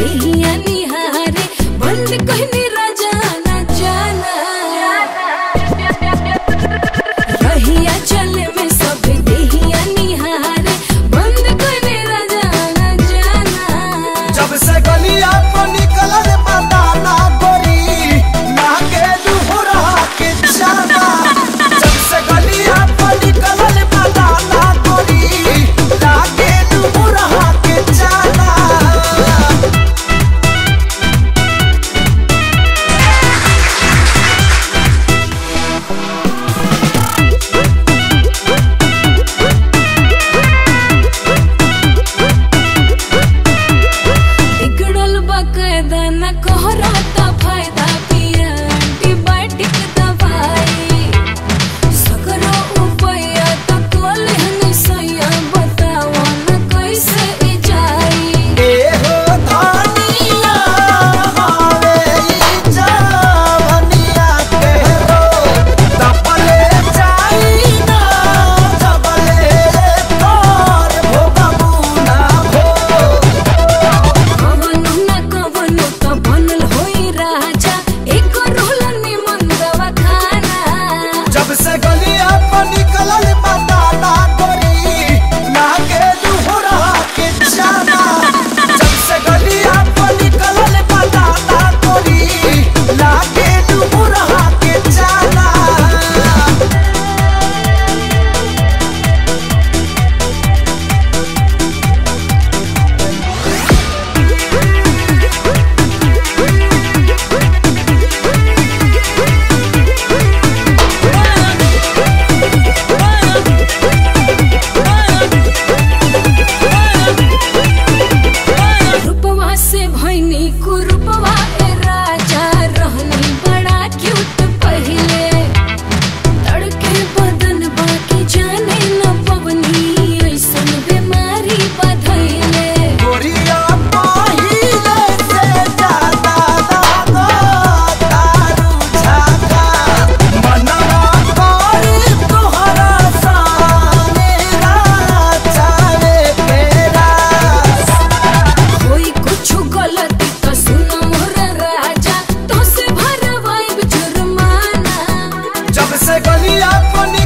देहिया निहारे बंद कहनी राजा न जाना रहिया चले में सब देहिया निहारे बंद कहनी राजा न जाना। जब से गलिया पर निकल रे पता ना गोरी ना के दुहरा के जाना। जब से गलिया पर निकल रे पता ना गोरी ना के दुहरा के जाना। बिगड़ल बकायदा न कहराता फायदा पिया एंटीबायोटिक दवाई सगरो उपाया तो कोले हनी सैया बताओ न कैसे ई जाई। ए हो धानिया हावे ई जवनिया के रो तपले जाई ना जबले तोर भोगबू ना भो। कवनो न कवनो तो बनल होई राजा एक रोल निमन दवाखाना। जब से गलिया पर निकलल पता ना गोरी ना के दुहरा के जाना। जब से गलिया पर निकलल पता ना गोरी ना के दुहरा के जाना। रूपवा से भैनी कुरूपवा ए राजा रहनी बड़ा क्यूट पहिले तड़के बदन बाकी जाने न पवनी ऐसन बीमारी बधैले। गोरिया पहिले से ज्यादा लागो दारू झाका मनवा करी तोहरा साने राचावे पेरास। कोई कुछ गलती तो सुनो मोर राजा तो से भरवाइब जुर्माना। जब से गलिया पर